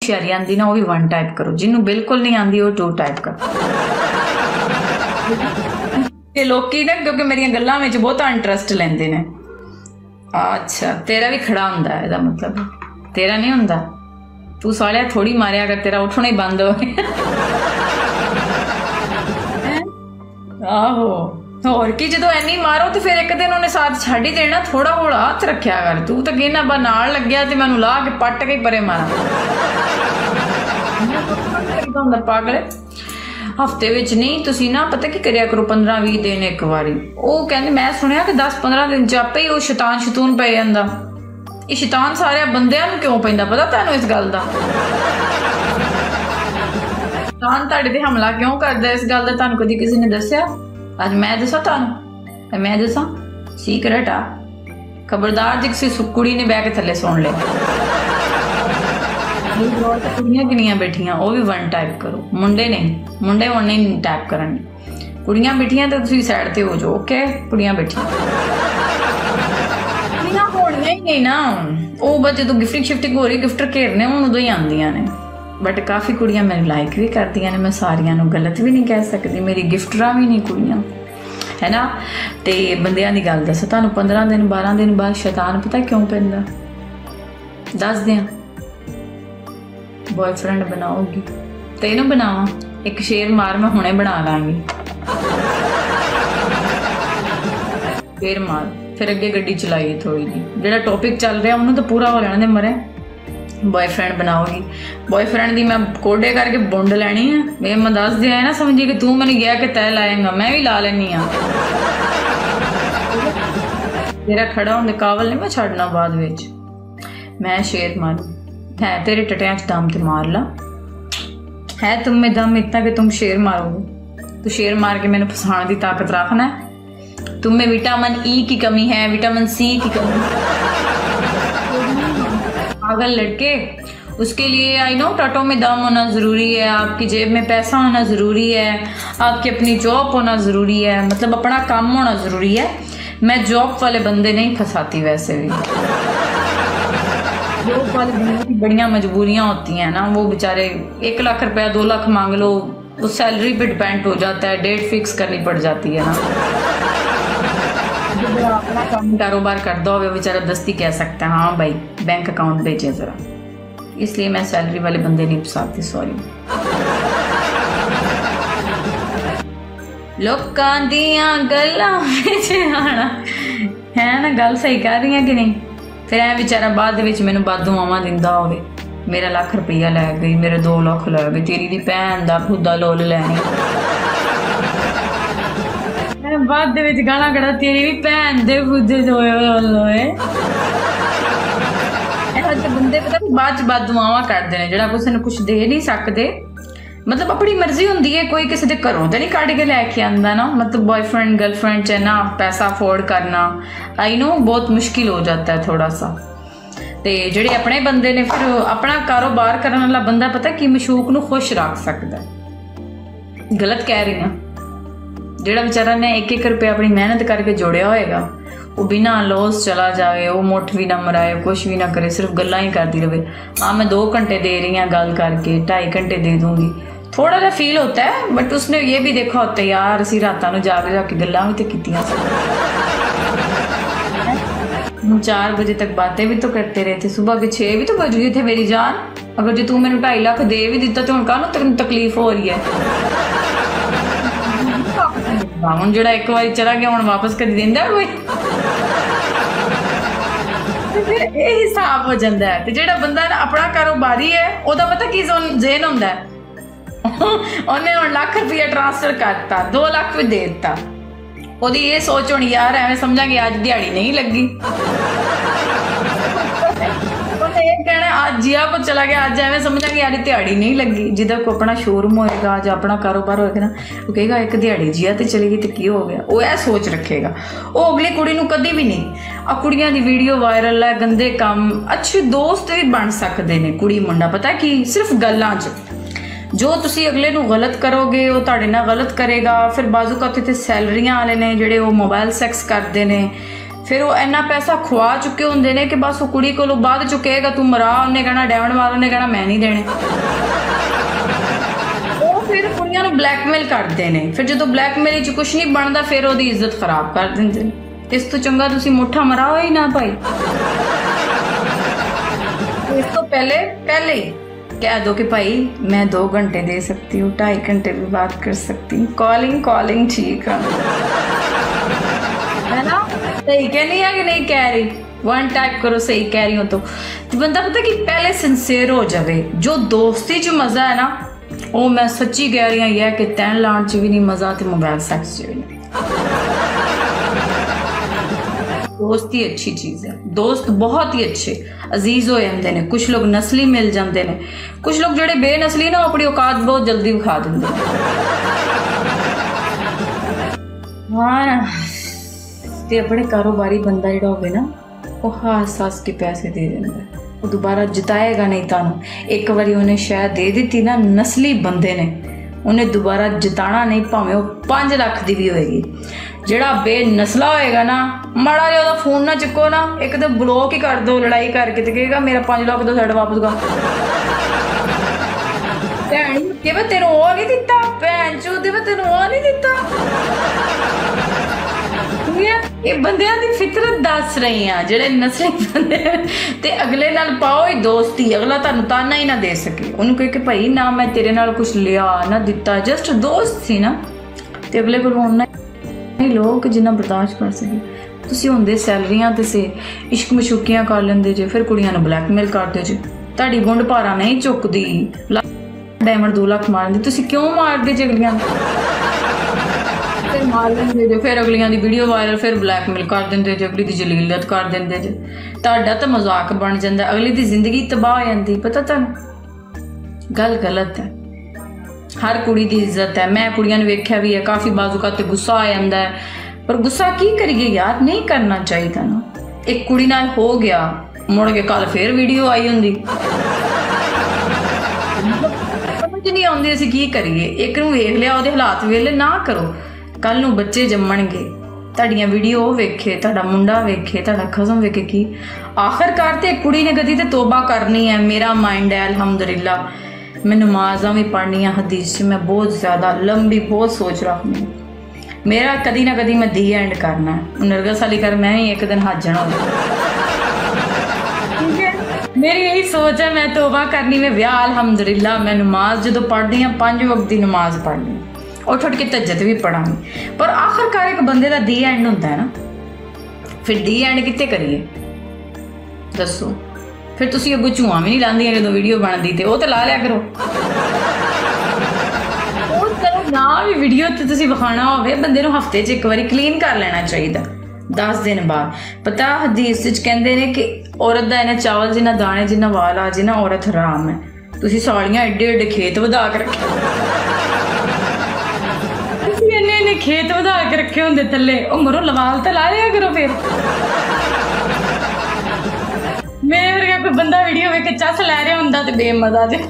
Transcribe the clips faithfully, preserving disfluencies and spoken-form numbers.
होशियारी आंदी ना वो भी वन टाइप करो, जिन्होंने बिल्कुल नहीं आंदी वो टू टाइप करो। ये लोकी ना क्योंकि मेरी गल्लां विच बहुत इंटरस्ट लेंदे ने। अच्छा तेरा भी खड़ा हुंदा है, इसदा मतलब तेरा नहीं हुंदा, तू सालिया थोड़ी मारिया कर, तेरा उठना ही बंद हो आहो होर की जो इन्नी मारो तो फिर एक दिन उन्हें साथ छड़ ही देना, थोड़ा थोड़ा हाथ रखा कर। तू तो कहना बा नाल लग्या ते मैनू ला के पट के परे मारा पागल। हफ्ते विच नहीं तुसी ना पता की करिया करो पंद्रह भी दिन एक बारी। वो कहते मैं सुनिया कि दस पंद्रह दिन च आपे ही वो शैतान शतून पै जांदा। ये शैतान सारे बंदियां नूं क्यों पैंदा पता तैनूं इस गल दा? शैतान तुहाडे ते हमला क्यों करदा इस गल दा तुहानूं कदी किसी ने दस्सिया? अज मैं दसा तुहानूं, मैं दसा सीक्रेट आ, खबरदार जी किसी कुड़ी ने बह के थले सुन लिया। कुड़ियां किनियां बैठियां वो भी वन टाइप करो, मुंडे नहीं, मुंडे हुण नहीं टाइप करनगे। कुड़ियां बैठियां तो तुसीं साइड ते हो जाओ, ओके? कुड़ियां बैठियां कुड़ियां होणियां ही नहीं ना, वो बस जो गिफ्टिंग शिफ्टिंग हो रही गिफ्टर घेरने हुण उदों ही आंदियां ने। बट काफ़ी कुड़ियां मैनूं लाइक भी करदियां ने, मैं सारियां नूं गलत भी नहीं कह सकदी, मेरी गिफ्टरां भी नहीं कुड़ियां, है ना। तो बंदियां दी गल दस, तुहानूं पंद्रह दिन बारह दिन बाद शैतान पता क्यों पैंदा? दस दियां बॉयफ्रेंड बनाओगी तो इनू बनावा, एक शेर मार मैं हुणे बना लांगी, शेर मार फिर अगे गड्डी चलाई थोड़ी जी, जो टॉपिक चल रहा उन्होंने तो पूरा हो लेने दे मरे। बॉयफ्रेंड बनाओगी, बॉयफ्रेंड दी मैं कोडे करके बुंड लैनी है, मैं मैं दस दिया है ना, समझी कि तू मैंने गया कि तय लाएगा, मैं भी ला लेनी हाँ। तेरा खड़ा होने काबल नहीं मैं छड़ना बाद विच, मैं शेर मारू है तेरे टटियां च दम ते मार ला, है तुम में दम इतना कि तुम शेर मारोगे? तू शेर मार के मैंने फसाने की ताकत रखना है? तुम में विटामिन ई की कमी है, विटामिन सी की कमी, पागल लड़के। उसके लिए आई नो टटों में दम होना ज़रूरी है, आपकी जेब में पैसा होना ज़रूरी है, आपकी अपनी जॉब होना ज़रूरी है, मतलब अपना काम होना ज़रूरी है। मैं जॉब वाले बंदे नहीं फंसाती, वैसे भी जॉब वाले बंदों की बढ़िया मजबूरियाँ होती हैं ना, वो बेचारे एक लाख रुपया दो लाख मांग लो, उस सैलरी पे डिपेंड हो जाता है, डेट फिक्स करनी पड़ जाती है ना। अपना काम कारोबार करता हो बेचारा दस्ती कह सकता है हाँ भाई बैंक अकाउंट भेजे जरा, इसलिए मैं सैलरी वाले बंदे नहीं फसाती, सॉरी। लोकां दियां गल्लां विच आना है ना, गल सही कह रही है कि नहीं? फिर ऐ बेचारा बाद विच मैनूं बददुआवां दिंदा होवे, मेरा लख रुपया लै गई, मेरे दो लख लै गई, तेरी दी भैन दा खुदा लोल लैनी, बाद विच गाना कड़ा तेरी भी भैन दे खुदे दोए लोए। बंदे पता बाद च बददुआवां करदे ने, जेड़ा किसी नूं कुछ दे नहीं सकदे, मतलब अपनी मर्जी होंदी है, कोई किसी दे घरों तो नहीं कढ़ के लैके आंदा ना, मतलब बॉयफ्रेंड गर्लफ्रेंड च ना पैसा अफोर्ड करना आई नो बहुत मुश्किल हो जाता है थोड़ा सा। तो जेडे अपने बंदे ने फिर अपना कारोबार करने वाला बंदा पता कि मशूक नूं खुश रख सकता, गलत कह रही हाँ, जेड़ा बेचारा ने एक एक रुपया अपनी मेहनत करके जोड़िया होएगा वो बिना लॉस चला जाए, वो मुठ भी ना मराए, कुछ भी ना करे, सिर्फ गल्लां ही करती रहे। हाँ मैं दो घंटे दे रही हूँ गल करके, ढाई घंटे दे दूंगी, थोड़ा सा फील होता है, बट उसने ये भी देखा होता है यार असी रातों जाग जाके गल्लां भी तो कीतियां, चार बजे तक बातें भी तो करते रहे थे, सुबह के छः भी तो बज गए थे मेरी जान। अगर जो तू मैंने ढाई लाख दे भी दिता तो हम कहूँ तेन तकलीफ हो रही है, हम जो एक बार चला गया हम वापस कभी देंदा कोई? फिर ये हिसाब हो जाता है। तो जो बंदा ना अपना कारोबारी है वह पता की जेन होंदा है, उन्हें हम लाख रुपया ट्रांसफर करता, दो लाख भी दे दिता, ओदी ये सोच होनी यार एवं समझा कि अज दिहाड़ी नहीं लगी, कहना आज जिया को चला गया, अज एवं समझा कि यार दिहाड़ी नहीं लगी। जिदा को अपना शोरूम होएगा, अज अपना कारोबार होएगा ना, वो कहेगा एक दिहाड़ी जिया तो चलेगी तो की हो गया, वो यह सोच रखेगा, वो अगली कुड़ी नूं कदी भी नहीं। आ कुड़ियां दी वीडियो वायरल है, गंदे काम, अच्छे दोस्त भी बन सकते हैं कुड़ी मुंडा, पता कि सिर्फ गल्लां च जो तुसी अगले नूं गलत करोगे वो तुहाडे नाल गलत करेगा। फिर बाजू का उत्ते सैलरियां वाले ने जिहड़े वो मोबाइल सैक्स करते हैं, फिर वो इन्ना पैसा खुआ चुके होंगे ने कि बस वो कुड़ी को बाद चो कहेगा तू मरा, उन्हें कहना डायमंड मार, उन्हें कहना मैं नहीं देने। वो फिर कुड़ियां नूं ब्लैकमेल करते हैं, फिर जो ब्लैकमेल च कुछ नहीं बनता फिर वो इज्जत खराब कर देंगे। इस तो चंगा तुसी मुठा मराओ ही ना भाई। इस तो पहले पहले ही कह दो कि भाई मैं दो घंटे दे सकती हूँ, ढाई घंटे भी बात कर सकती हूँ, कॉलिंग कॉलिंग ठीक है है ना। सही कह नहीं है कि नहीं कह रही, वन टाइप करो सही कह रही हो तो बंदा पता कि पहले सिंसेयर हो जाए। जो दोस्ती च मजा है ना वो मैं सच्ची कह रही हूँ यह कि तैन लाने च भी नहीं मजा, तो मोबाइल सेक्स च भी नहीं। दोस्ती अच्छी चीज है, दोस्त बहुत ही अच्छे अजीज हो जाते हैं। कुछ लोग नस्ली मिल जाते हैं, कुछ लोग जो बेनस्ली ना अपनी औकात बहुत जल्दी विखा देंगे। हाँ ते अपने कारोबारी बंदा जो हो ना वो हस हस के पैसे दे देंगे, वो दोबारा जिताएगा नहीं। तानू एक बारी उन्हें शायद दे दी ना नस्ली बंदे ने, उन्हें दोबारा जिताना नहीं, भावें वो पांच लाख की भी होएगी। ਜਿਹੜਾ बेनस्ला होएगा ना माड़ा जिहा फोन ना चुको ना, एक तो ब्लॉक ही कर दो लड़ाई करके, तो कहेगा मेरा पांच लाख तो साइड वापस कर। भैन के मैं तेन वो नहीं दिता, भैन चूदे मैं तेन वो नहीं दिता। ये बंदियां दी फितरत दस रही हैं जेड़े नस्ली बंदे ते अगले नाल पाओ ही दोस्ती, अगला तुहानू ताना ही ना दे सके। उन्होंने कहे कि भाई ना मैं तेरे नाल कुछ लिया ना दिता, जस्ट दोस्त सी ना, ते अगले को उन्ना लोग जिन्ना बर्दाश्त कर सके। तुसी होंदे सैलरियां ते से इश्क मशूकियां कर लेंदे जे, फिर कुड़ियां नूं ब्लैकमेल करदे जे। तुहाडी गुंड भारा नहीं चुकदी, डायमंड दो लाख मारन दी, तुसी क्यों मारदे जे अगलियां फिर मार लेंदे जे, फिर अगलियां दी वीडियो वायरल, फिर ब्लैकमेल कर देंदे जे, अगली दी जलीलत कर देंदे जे। तुहाडा तां मजाक बन जांदा, अगली दी जिंदगी तबाह हो जांदी। पता तुहानूं गल गलत है, हर कुड़ी की इज्जत है। मैं कुड़ियां ने वेख्या भी है, काफ़ी बाजुकात ते गुस्सा आ जाता है, पर गुस्सा की करिए यार, नहीं करना चाहिए ना। एक कुड़ी नाल हो गया, मुड़ के कल फिर वीडियो आई होंदी, समझ नहीं आती असीं की करिए। एक नूं वेख लिया, ਉਹਦੇ हालात वेले ना करो, कल नूं बच्चे जम्मणगे, ਤੁਹਾਡੀਆਂ वीडियो वेखे, ਤੁਹਾਡਾ मुंडा वेखे, ਤੁਹਾਡਾ खसम वेखे की आखिरकार ते कुड़ी ने कदी ते तौबा करनी है। मेरा माइंड है अल्हम्दुलिल्लाह, मैं नमाज़ां भी पढ़नी है, हदीस मैं बहुत ज़्यादा लंबी बहुत सोच रखनी है। मेरा कदी ना कदी मैं दी एंड करना है, नरगस वाली कर मैं ही एक दिन हाथ जाना ठीक है। मेरी यही सोच है, मैं तौबा करनी, मैं ब्याह अल्हम्दुलिल्लाह, मैं नमाज जो पढ़नी है पांच वक्त की नमाज पढ़नी और उठ के तहज्जुद भी पढ़ांगी, पर आखिरकार एक बंदे का दी एंड होता है ना। फिर दी एंड कितने करिए दसो, फिर तुसी अगों झूआ भी नहीं लांदियां जो वीडियो बनती, तो वो तो ला लिया करो। करो ना भी वीडियो तो तुसी विखाना होवे, बंदे नूं हफ्ते च एक बारी क्लीन कर लेना चाहिए, दस दिन बाद। पता हदीस च कहंदे ने कि औरत दा इन्ना चावल जिन्ना दाने जिन्ना वाल आ जिन्ना औरत हराम है। तुसी सालियां एडे एडे खेत वधा के रखे, तुसी इन्ने इन्ने खेत वधा के रखे होंदे थल्ले, ओ मरो लवाल तो ला लिया करो। फिर मेरे वर्गा कोई बंदा वीडियो वेख के चस लै रहा होंदा ते बेमजा जे।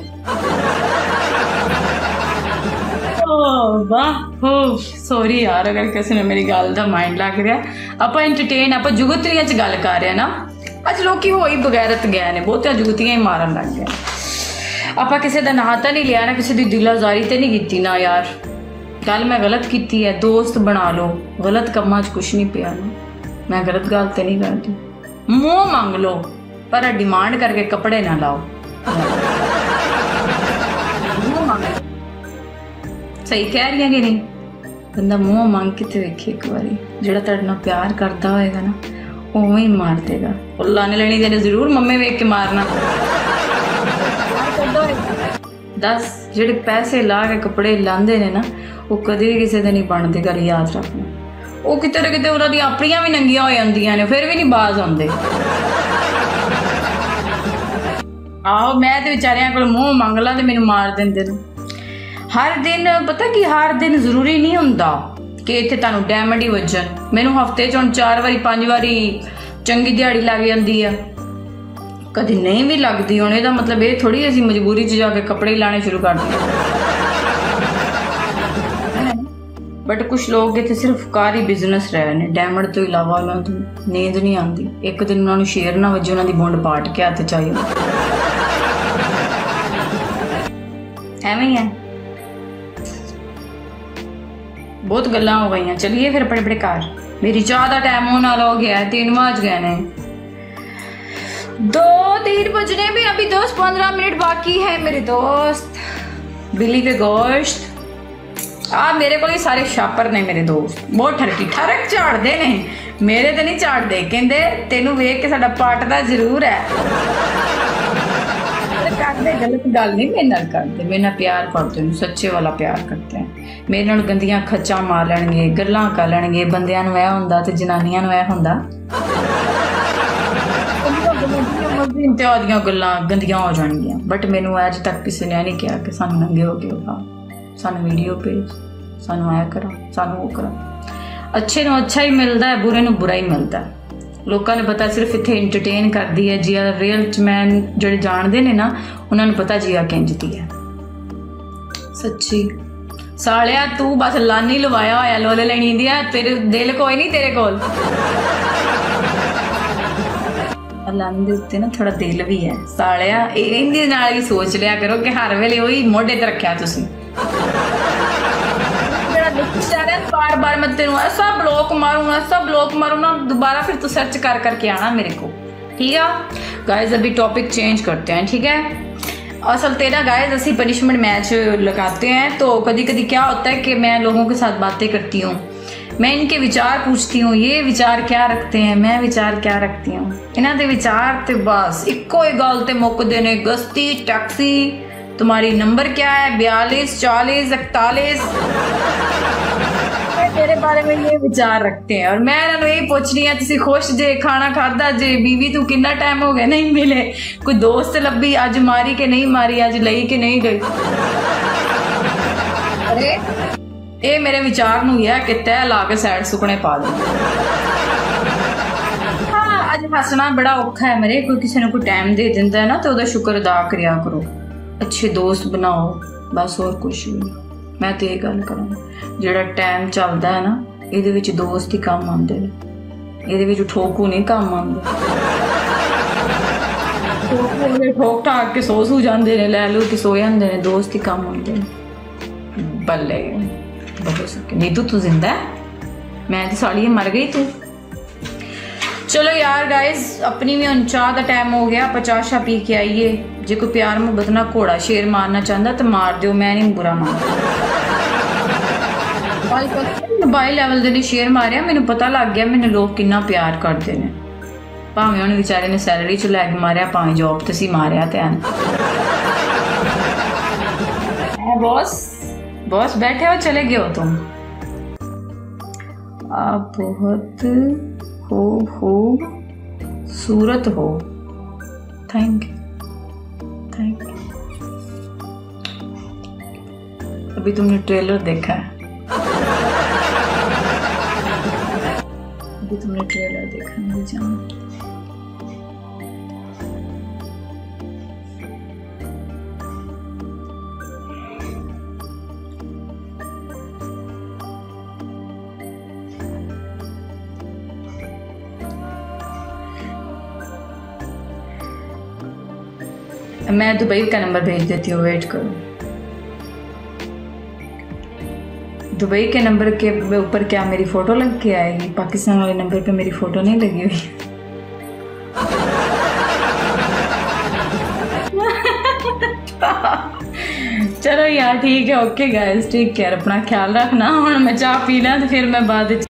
वाह हो सॉरी यार अगर किसी ने मेरी गल दा माइंड लग रहा। आप एंटरटेन आप जुगतियां च गल कर रहे हैं ना, अज लोग हो ही बगैरत गए ने, बहुत जुगतियां ही मारन लग गए। आप किसी का नां तो नहीं लिया ना, किसी की दिलाजारी तो नहीं की ना यार, गल मैं गलत की है। दोस्त बना लो, गलत कमां च कुछ नहीं पिया ना, मैं गलत गल तो नहीं करती। मुँह मंग लो पर डिमांड करके कपड़े ना लाओ। सही कह रही है कि नहीं? बंदा मुँह मंग के वेखे एक बारी, जो तुहाडे नाल प्यार करता होएगा ना उवें ही मार देगा। लाने लेनी देने जरूर मम्मे वेख के मारना। दस जेडे पैसे ला के कपड़े लांदे ने ना वो कभी भी किसी दे नहीं बनते, गल याद रखना। वो किते ना किते उन्हां दी अपनियां भी नंगियां हो जांदियां ने, फिर भी नहीं बाज आउंदे। आओ मैं तो बेचारियां कोल मुँह मंग ला ते मैनूं मार देंदे ने। हर दिन पता कि हर दिन जरूरी नहीं हुंदा कि इत्थे तुहानूं डायमंड ही वजन। मैनूं हफ्ते च हुण चार वारी पंज वारी चंगी दिहाड़ी लग जांदी है, कभी नहीं भी लगती। हुण इहदा मतलब ये थोड़ी असीं मजबूरी च जाके कपड़े लाने शुरू कर दिए। बट कुछ लोग इतने सिर्फ कार ही बिजनेस रहे ने, डायमंड तो इलावा उन्होंने नींद नहीं आती। एक दिन उन्होंने शेर ना वजे उन्होंने बुंड पाट के हथ चाहिए एवं ही है। बहुत गल्लां हो गई। चलिए फिर बड़े बड़े घर, मेरी चाह का टाइम होने वाला हो गया है, तीन बज गए ने, दो तीन बजने में अभी दस पंद्रह मिनट बाकी है मेरे दोस्त। बिल्ली के गोश्त आ मेरे को सारे शापर ने मेरे दोस्त, बहुत ठरकी ठरक झाड़ते ने, मेरे तो नहीं झाड़ते, कहते तेनू वेख के साडा पाटदा जरूर है। करते गलत गल नहीं मेरे नाल करते, मेरे नाल प्यार करते हैं, सच्चे वाला प्यार करते हैं। मेरे नाल गंदियां खच्चा मार लैणगे, गल्लां कर लैणगे, बंदियां नूं ऐ हुंदा ते जनानियां नूं ऐ हुंदा। इंतहादियां गल्लां गंदियां हो जाणगियां, बट मैनूं अज तक किसी ने नहीं कहा कि सानूं नंगे हो के विखा, सानूं वीडियो भेज, सानूं ऐ करा, सानूं वो करा। अच्छे नूं अच्छा ही मिलता है, बुरे नूं बुरा ही मिलता है। लोगों ने पता सिर्फ इत्थे एंटरटेन करती है, जिया रियल च मैन जिहड़े जानते ने ना उन्होंने पता जिया किंजदी है। सच्ची सालिया तू बस लानी लवाया होया लोले लेनी दी है, तेरे दिल कोई नहीं तेरे कोल। लानी दे उत्ते ना थोड़ा दिल भी है सालिया, इहदे नाल ही सोच लिया करो कि हर वेले वही मोढे ते रखिया तुसीं। बार बार मैं तेनों ऐसा ब्लॉक मारूं ऐसा ब्लॉक मारूं ना, दोबारा फिर तू सर्च कर करके आना मेरे को, ठीक है गाइज। अभी टॉपिक चेंज करते हैं, ठीक है। असल तेरा गाइज असी पनिशमेंट मैच लगाते हैं, तो कभी कभी क्या होता है कि मैं लोगों के साथ बातें करती हूँ, मैं इनके विचार पूछती हूँ, ये विचार क्या रखते हैं, मैं विचार क्या रखती हूँ। इन्हों के विचार तो बस इको ही गल ते मुकदे ने, गश्ती टैक्सी तुम्हारी नंबर क्या है, बयालीस चालीस इकतालीस मेरे बारे में ये विचार रखते हैं। और मैं इन्होंने यही पूछ रही हूँ तुसी खुश जे, खाना खादा जे, बीवी तू कितना टाइम हो गया नहीं मिले, कोई दोस्त लभी अज मारी के नहीं मारी, अज लई के नहीं गई। अरे ये मेरे विचार नूं है कि तय ला के साइड सुकने पा दो। हाँ अज हसना बड़ा औखा है मेरे, कोई किसी ने कोई टाइम दे दिंदा है ना तो उहदा शुक्र अदा करिया करो, अच्छे दोस्त बनाओ बस, और कुछ भी नहीं। मैं तो ये गल करा जिहड़ा टाइम चलदा है ना इहदे विच दोस्त ही काम आउंदे ने, इहदे विच ठोकू नहीं काम आउंदे। ठोक ठाक के सो सू जाते हैं, लै लू के सो जाते हैं, दोस्त ही काम आउंदे ने। बल्ले बहुत सके नीतू तू जिंदा है, मैं तो साली मर गई तू। चलो यार गाइज अपनी भी हुण चाह का टाइम हो गया, पचास शा पी के आइए। जे कोई प्यार मुहब्बत ना घोड़ा शेर मारना चाहता तो मार दो, मैं नहीं बुरा मार। मोबाइल लैवल दे नहीं शेयर मारिया, मैनू पता लग गया मैनू लोग कितना प्यार करते हैं, भावें उन्हें बेचारे ने सैलरी चो लैके मारिया, भावें जॉब ते सी मारिया। ध्यान बॉस बॉस बैठे हो, चले गए हो तुम। आप बहुत हो हो सूरत हो, थैंक यू थैंक यू। अभी तुमने ट्रेलर देखा है, अभी तुमने ट्रेलर देखा मेरी जान। मैं दुबई का नंबर भेज देती हूँ, वेट करो। दुबई के नंबर के ऊपर क्या मेरी फोटो लग के आएगी? पाकिस्तान वाले नंबर पे मेरी फोटो नहीं लगी हुई। चलो यार ठीक है, ओके गाइस, ठीक है, अपना ख्याल रखना। हुण मैं चाह पी ला तो फिर मैं बाद